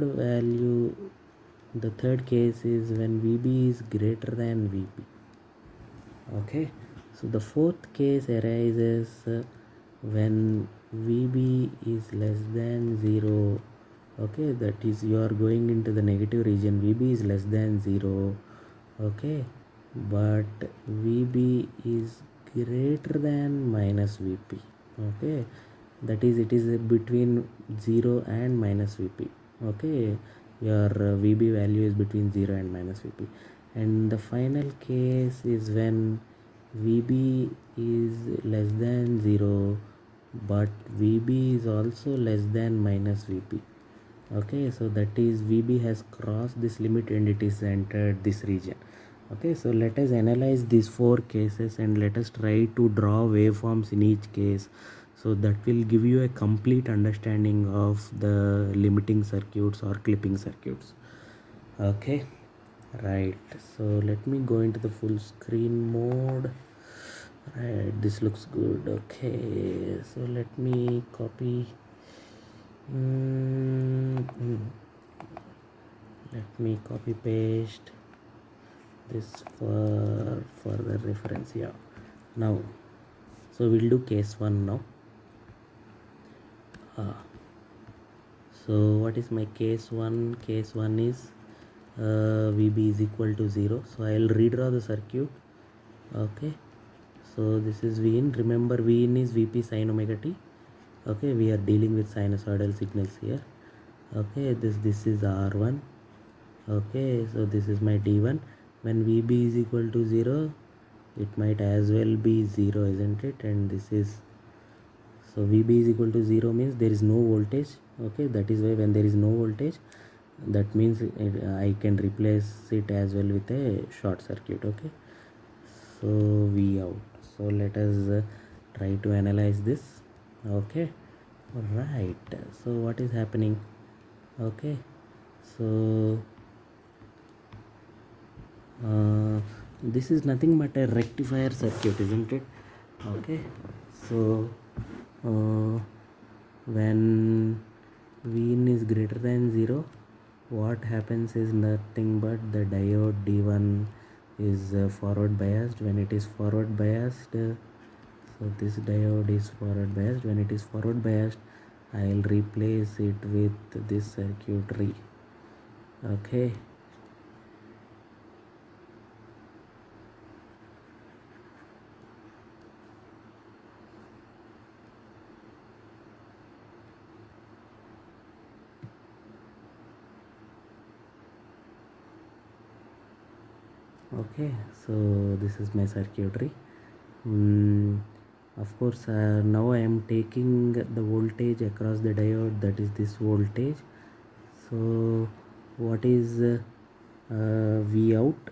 third case is when VB is greater than VP. Okay, so the fourth case arises when VB is less than 0. Okay, that is, you are going into the negative region. VB is less than 0. Okay, but VB is greater than minus VP. Okay, that is, it is between 0 and minus VP. Okay, your VB value is between 0 and minus VP. And the final case is when VB is less than 0, but VB is also less than minus VP. Okay, so that is, VB has crossed this limit and it is entered this region. Okay, so let us analyze these four cases and let us try to draw waveforms in each case, so that will give you a complete understanding of the limiting circuits or clipping circuits. Okay, right. So let me go into the full screen mode. Right, this looks good. Okay, so let me copy. Let me copy paste this for further reference. Yeah, now, so we'll do case 1 now. So what is my case 1? Case 1 is VB is equal to 0. So I'll redraw the circuit. Okay, so this is Vin. Remember, Vin is Vp sin omega t. Okay, we are dealing with sinusoidal signals here. Okay, this is R1. Okay, so this is my D1. When VB is equal to 0, it might as well be 0, isn't it? And this is, so VB is equal to 0 means there is no voltage. Okay, that is why when there is no voltage, that means I can replace it as well with a short circuit. Okay, so V out. So let us try to analyze this. Okay, right. So what is happening? Okay, so this is nothing but a rectifier circuit, isn't it? Okay, so uh, when V in is greater than 0, what happens is nothing but the diode D1 is forward biased. When it is forward biased, so this diode is forward biased. When it is forward biased, I'll replace it with this circuitry. Okay, okay, so this is my circuitry. Of course, now I am taking the voltage across the diode, that is this voltage. So what is V out?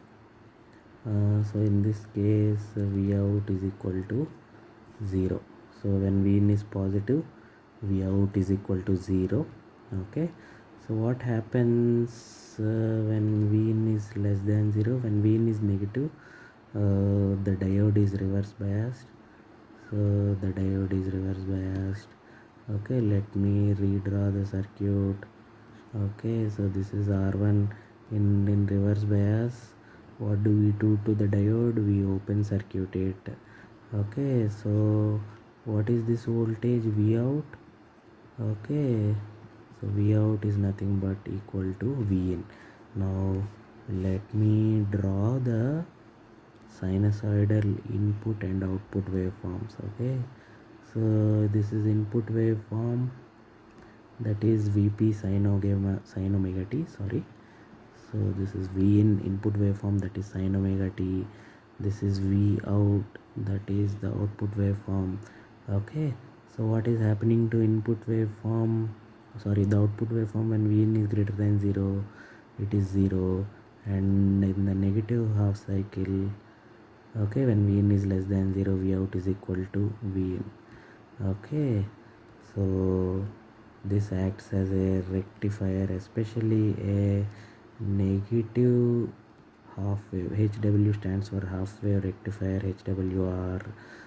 So in this case V out is equal to 0. So when V in is positive, V out is equal to 0. Okay, so what happens when V in is less than 0? When V in is negative, the diode is reverse biased. So the diode is reverse biased. Okay, let me redraw the circuit. Okay, so this is R1 in reverse bias. What do we do to the diode? We open circuit it. Okay, so what is this voltage? V out. Okay, so V out is nothing but equal to V in. Now let me draw the sinusoidal input and output waveforms. Okay, so this is input waveform, that is Vp sin omega t, sorry. So this is V in input waveform, that is sin omega t. This is V out, that is the output waveform. Okay, so what is happening to input waveform, sorry, the output waveform? When V in is greater than 0, it is 0, and in the negative half cycle, okay, when V in is less than 0, V out is equal to V in. Okay, so this acts as a rectifier, especially a negative half wave. HW stands for half wave rectifier, HWR,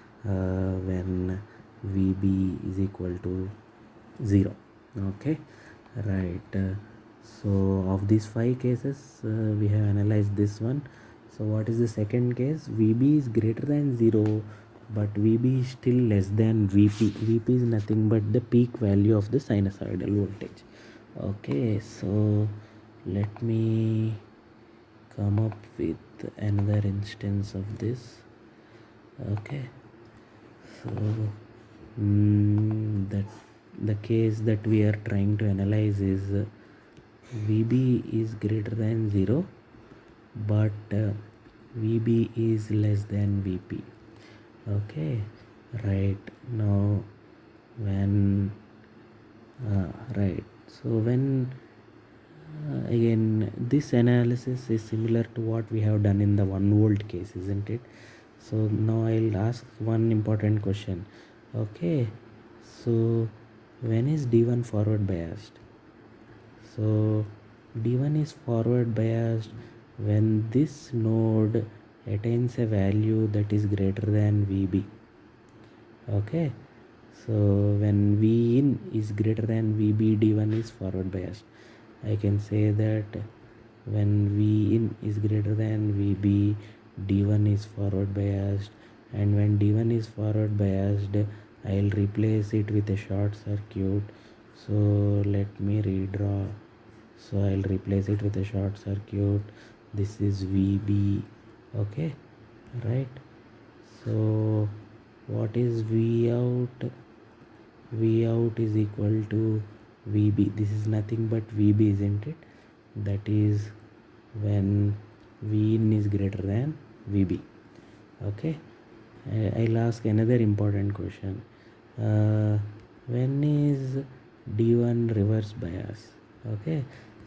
when VB is equal to 0. Okay, right. So of these 5 cases, we have analyzed this one. So what is the second case? VB is greater than 0, but VB is still less than VP. VP is nothing but the peak value of the sinusoidal voltage. Okay, so let me come up with another instance of this. Okay, so that the case that we are trying to analyze is VB is greater than 0, but VB is less than VP. Okay, right. Now when right, so when again, this analysis is similar to what we have done in the 1 volt case, isn't it? So now I'll ask one important question. Okay, so when is D1 forward biased? So D1 is forward biased when this node attains a value that is greater than VB. Okay, so when V in is greater than VB, D1 is forward biased. I can say that when V in is greater than VB, D1 is forward biased, and when D1 is forward biased, I'll replace it with a short circuit. So let me redraw. So I'll replace it with a short circuit. This is VB. Okay, right. So what is V out? V out is equal to VB. This is nothing but VB, isn't it? That is when V in is greater than VB. Okay, I'll ask another important question. When is D1 reverse bias? Okay,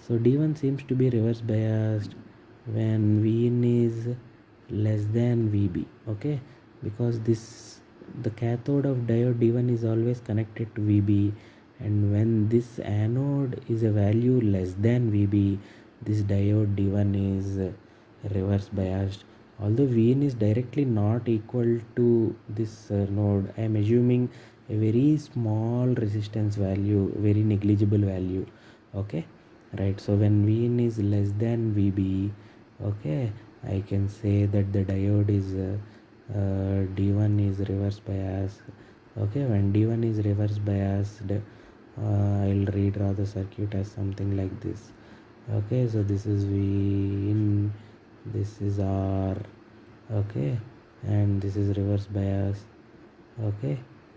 So D1 seems to be reverse biased when Vin is less than VB. Okay, because this the cathode of diode D1 is always connected to VB, and when this anode is a value less than VB, this diode D1 is reverse biased. Although Vn is directly not equal to this node, I am assuming a very small resistance value, very negligible value. Okay, right? So when Vn is less than VB, okay, I can say that the diode is D1 is reverse bias. Okay, when D1 is reverse biased, I'll redraw the circuit as something like this. Okay, so this is V in, this is R, okay, and this is reverse bias. Okay,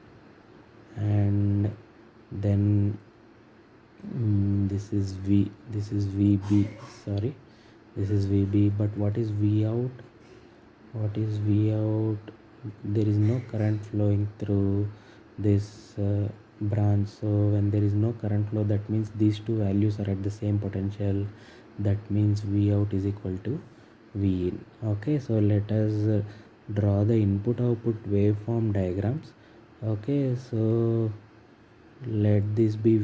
and then this is VB, sorry, this is VB. But what is V out? What is V out? There is no current flowing through this branch. So when there is no current flow, that means these two values are at the same potential. That means V out is equal to V in. Okay, so let us draw the input output waveform diagrams. Okay, so let this be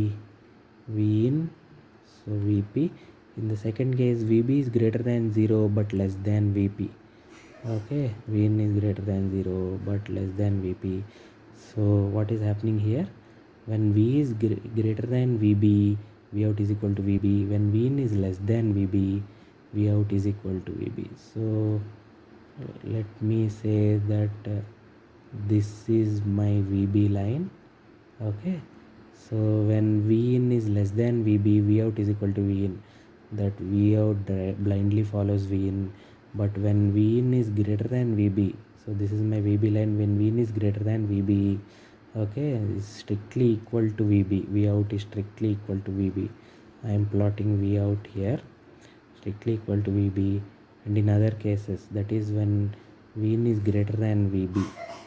V in, so Vp. In the second case, Vb is greater than 0 but less than Vp. Okay, Vn is greater than 0 but less than Vp. So what is happening here? When V is greater than Vb, V out is equal to Vb. When Vn is less than Vb, V out is equal to Vb. So let me say that this is my Vb line. Okay, so when Vin is less than Vb, V out is equal to Vin. That V out blindly follows Vin. But when Vin is greater than Vb, so this is my Vb line. When Vin is greater than Vb, okay, is strictly equal to Vb. V out is strictly equal to Vb. I am plotting V out here, strictly equal to Vb. And in other cases, that is when Vin is greater than Vb.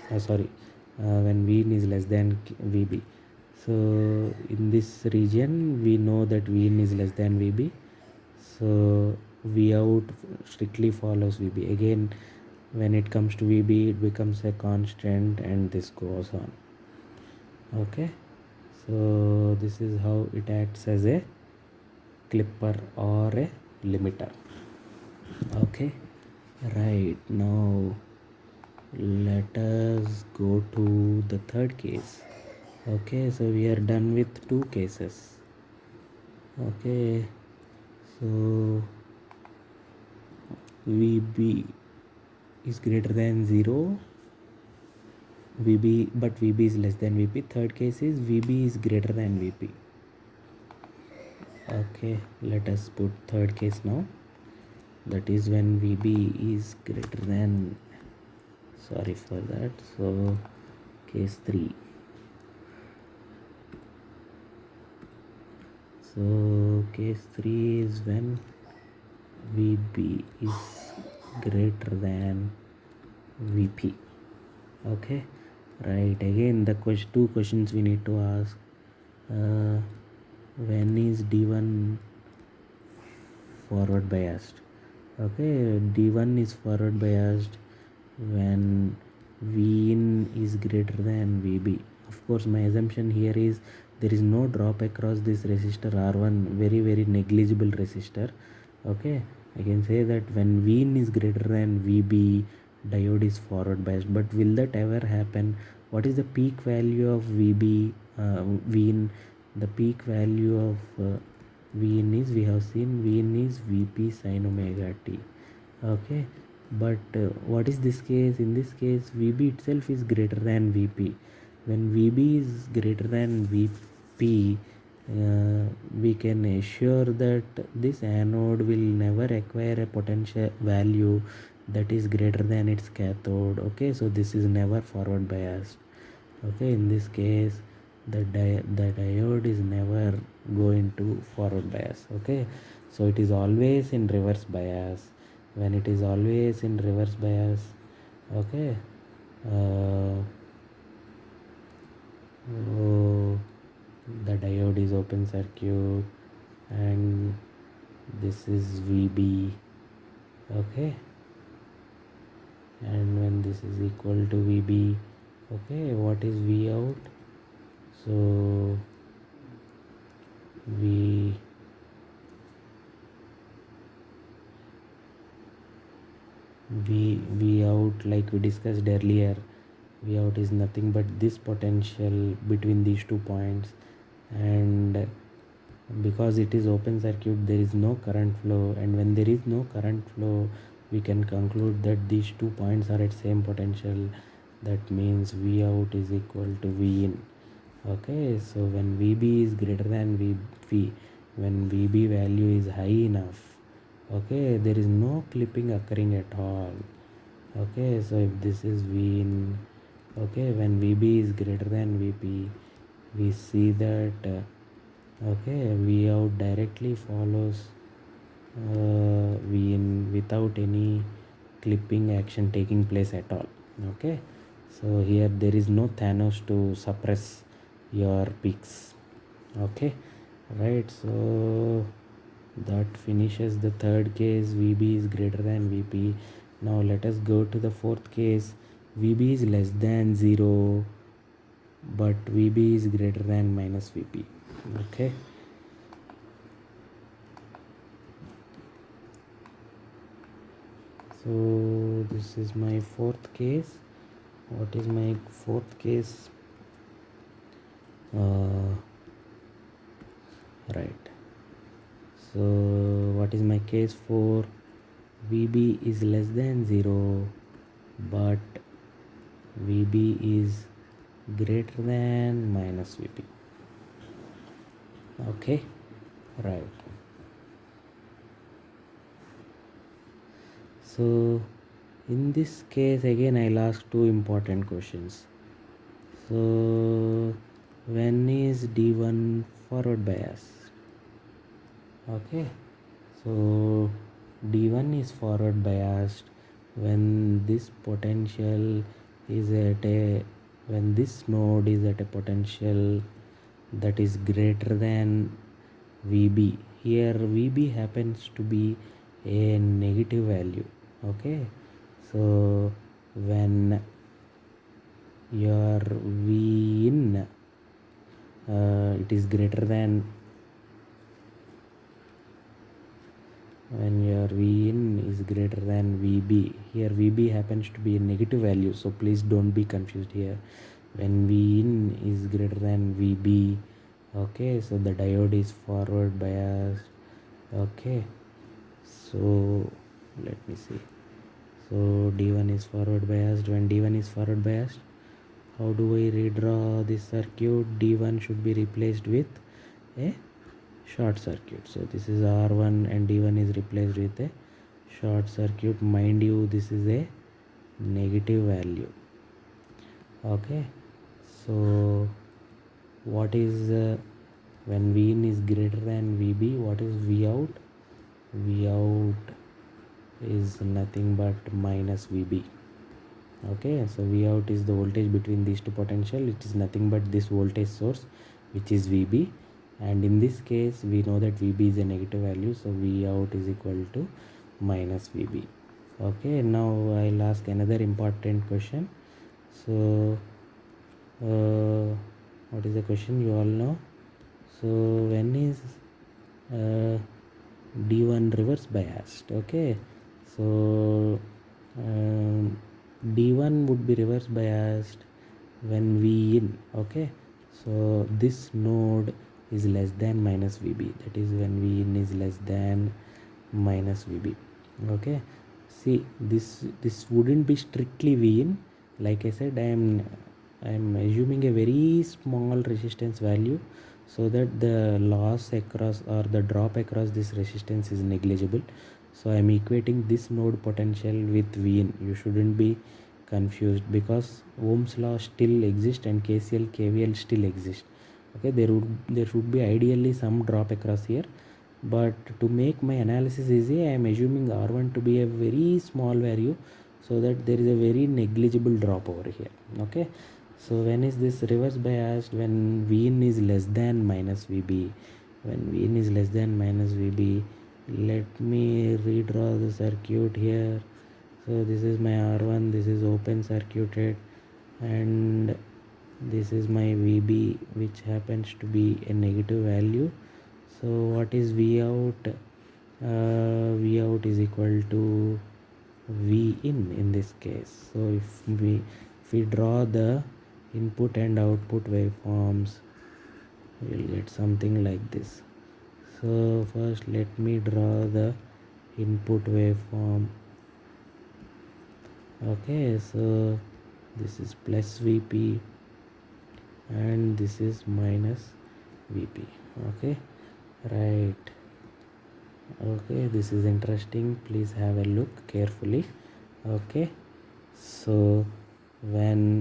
When Vin is less than Vb. So in this region, we know that Vin is less than Vb. So V out strictly follows Vb. Again, when it comes to Vb, it becomes a constant, and this goes on. Okay, so this is how it acts as a clipper or a limiter. Okay, right, now let us go to the third case. Okay, so we are done with two cases. Okay, so Vb is greater than 0, Vb, but Vb is less than Vp. Third case is Vb is greater than Vp. Okay, let us put third case now. That is when Vb is greater than, sorry for that, so case 3. So case 3 is when Vb is greater than Vp. Okay, right, again the two questions we need to ask. When is D1 forward biased? Okay, D1 is forward biased when Vin is greater than Vb. Of course, my assumption here is there is no drop across this resistor R1, very negligible resistor. Okay, I can say that when Vin is greater than Vb, diode is forward biased. But will that ever happen? What is the peak value of Vb, Vin? The peak value of Vn is, we have seen Vn is Vp sin omega t. Okay, but what is this case? In this case, Vb itself is greater than Vp. When Vb is greater than Vp, we can assure that this anode will never acquire a potential value that is greater than its cathode. Okay, so this is never forward biased. Okay, in this case, the diode is never going to forward bias. Okay, so it is always in reverse bias. When it is always in reverse bias, okay, so the diode is open circuit. and this is VB. Okay, and when this is equal to VB, okay, what is V out? So V out, like we discussed earlier, V out is nothing but this potential between these 2 points, and because it is open circuit there is no current flow, and when there is no current flow we can conclude that these 2 points are at same potential. That means V out is equal to V in. Okay, so when VB is greater than VB, when VB value is high enough, okay, there is no clipping occurring at all. Okay, so if this is V in, okay, when VB is greater than VP, we see that okay, V out directly follows V in without any clipping action taking place at all. Okay, so here there is no Thanos to suppress your peaks. Okay, right, so that finishes the third case. VB is greater than VP. Now let us go to the fourth case. VB is less than 0 but VB is greater than minus VP. Okay, so this is my fourth case. What is my fourth case? Right, so what is my case for? VB is less than 0 but VB is greater than minus VP. Okay, right, so in this case again I'll ask two important questions. So when is D1 forward bias? Okay, so D1 is forward biased when this potential is at a, when this node is at a potential that is greater than VB. Here VB happens to be a negative value. Okay, so when your V in it is greater than, when your V in is greater than VB, here VB happens to be a negative value, so please don't be confused here. When V in is greater than VB, okay, so the diode is forward biased. Okay, so let me see, so D1 is forward biased. When D1 is forward biased, how do I redraw this circuit? D1 should be replaced with a short circuit. So this is R1 and D1 is replaced with a short circuit. Mind you, this is a negative value. Okay, so what is when V in is greater than VB, what is V out? V out is nothing but minus VB. Okay, so V out is the voltage between these two potential. It is nothing but this voltage source which is VB, and in this case we know that VB is a negative value, so V out is equal to minus VB. Okay, now I'll ask another important question. So what is the question? You all know. So when is D1 reverse biased? Okay, so D1 would be reverse biased when V in. Okay, so this node is less than minus VB, that is when V in is less than minus VB. Okay, see, this wouldn't be strictly V in. Like I said, I am assuming a very small resistance value so that the loss across or the drop across this resistance is negligible. So I am equating this node potential with V in. You shouldn't be confused because Ohm's law still exists and KCL KVL still exist. Okay, there should be ideally some drop across here, but to make my analysis easy I am assuming R1 to be a very small value so that there is a very negligible drop over here. Okay, so when is this reverse biased? When V in is less than minus VB. when Vin is less than minus VB. Let me redraw the circuit here. So this is my R1, this is open circuited, and this is my VB, which happens to be a negative value. So what is V out? V out is equal to V in this case. So if we draw the input and output waveforms, we'll get something like this. So first let me draw the input waveform. Okay, so this is plus VP and this is minus VP. Okay, right. Okay, this is interesting, please have a look carefully. Okay, so when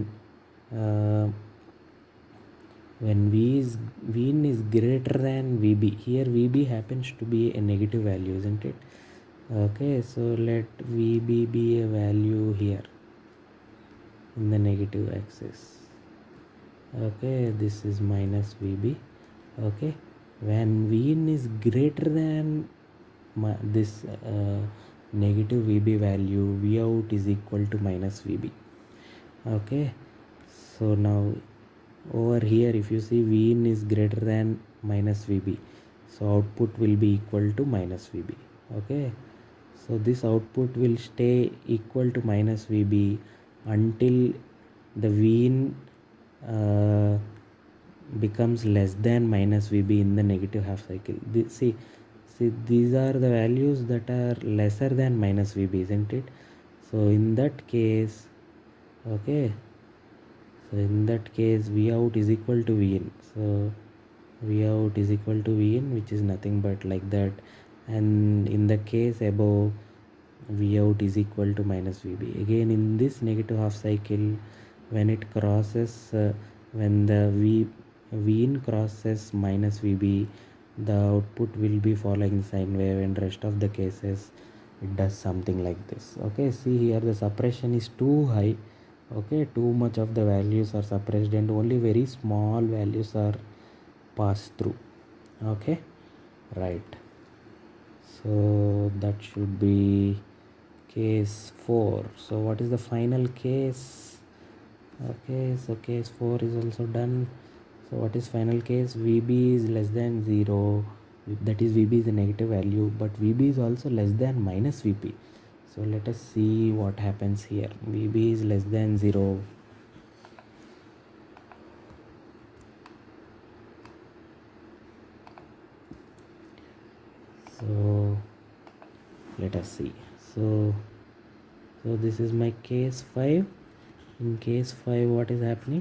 Vin is greater than VB, here VB happens to be a negative value, isn't it? Okay, so let VB be a value here in the negative axis. Okay, this is minus VB. Okay, when Vin is greater than this negative VB value, V out is equal to minus VB. Okay, so now over here if you see Vin is greater than minus VB, so output will be equal to minus VB. Okay, so this output will stay equal to minus VB until the Vin becomes less than minus VB in the negative half cycle. See, these are the values that are lesser than minus VB, isn't it? So in that case, okay, so in that case V out is equal to Vin. So V out is equal to Vin, which is nothing but like that. And in the case above, V out is equal to minus VB. Again in this negative half cycle, when it crosses when the Vin crosses minus VB, the output will be following sine wave, and rest of the cases it does something like this. Okay, see here the suppression is too high. Okay, too much of the values are suppressed and only very small values are passed through. Okay, right. So that should be case 4. So what is the final case? Okay, so case 4 is also done. So what is final case? VB is less than 0, that is VB is a negative value, but VB is also less than minus VP. So let us see what happens here. VB is less than 0. So let us see. So this is my case 5. In case 5, what is happening?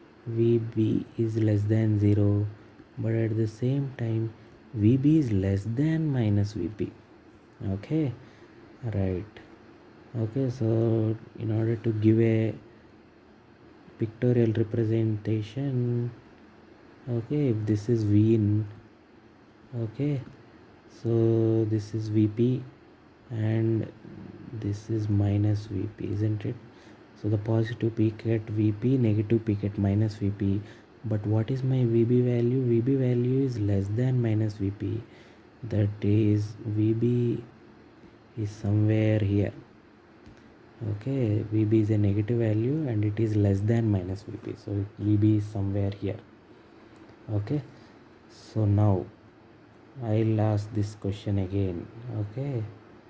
VB is less than 0, but at the same time VB is less than minus VP. Okay, right. Okay, so in order to give a pictorial representation, okay, if this is Vin, okay, so this is VP and this is minus VP, isn't it? So the positive peak at VP, negative peak at minus VP. But what is my VB value? VB value is less than minus VP. That is, VB is somewhere here. Okay, VB is a negative value and it is less than minus VP. So VB is somewhere here. Okay, so now I'll ask this question again. Okay,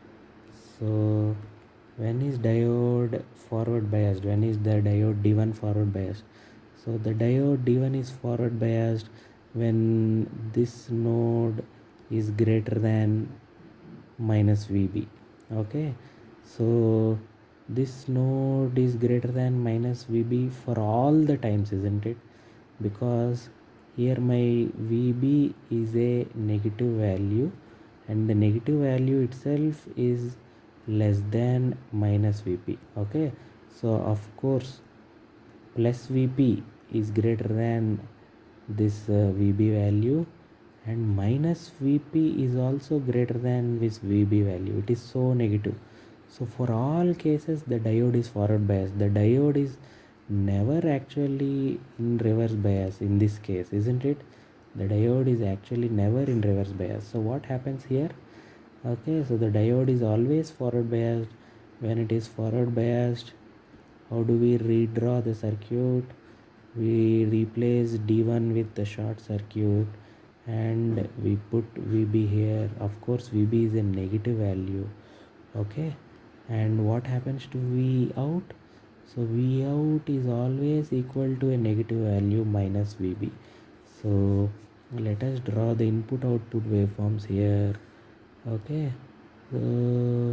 so when is diode forward biased? When is the diode D1 forward biased? So the diode D1 is forward biased when this node is greater than minus VB. Okay, so this node is greater than minus VB for all the times, isn't it? Because here my VB is a negative value and the negative value itself is less than minus VP. Okay, so of course plus VP is greater than this VB value, and minus VP is also greater than this VB value. It is so negative. So for all cases the diode is forward bias. The diode is never actually in reverse bias in this case, isn't it? The diode is actually never in reverse bias. So what happens here? Okay, so the diode is always forward biased. When it is forward biased, how do we redraw the circuit? We replace D1 with the short circuit and we put VB here. Of course VB is a negative value. Okay, and what happens to V out? So V out is always equal to a negative value minus VB. So let us draw the input output waveforms here. Okay, so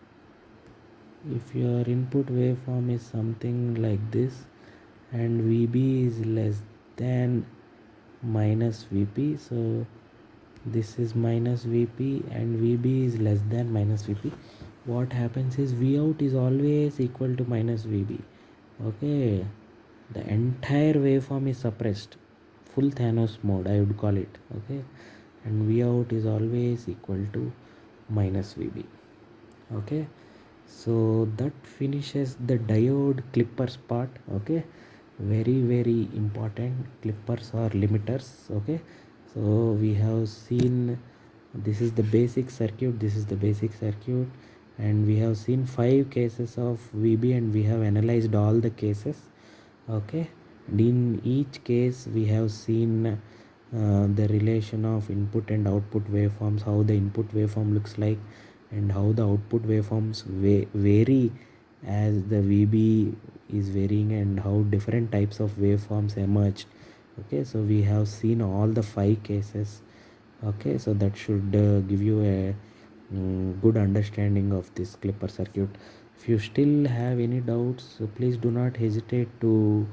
if your input waveform is something like this and VB is less than minus VP, so this is minus VP and VB is less than minus VP, what happens is V out is always equal to minus VB. Okay, the entire waveform is suppressed, full Thanos mode I would call it. Okay, and V out is always equal to minus VB. Okay, so that finishes the diode clippers part. Okay, very important, clippers or limiters. Okay, so we have seen this is the basic circuit, this is the basic circuit, and we have seen 5 cases of VB and we have analyzed all the cases. Okay, and in each case we have seen the relation of input and output waveforms, how the input waveform looks like and how the output waveforms vary as the VB is varying and how different types of waveforms emerged. Okay, so we have seen all the 5 cases. Okay, so that should give you a good understanding of this clipper circuit. If you still have any doubts, please do not hesitate to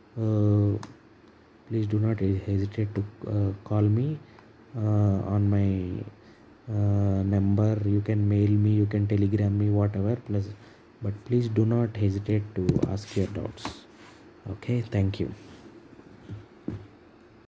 call me on my number. You can mail me, you can telegram me, whatever, plus, but please do not hesitate to ask your doubts. Okay, thank you.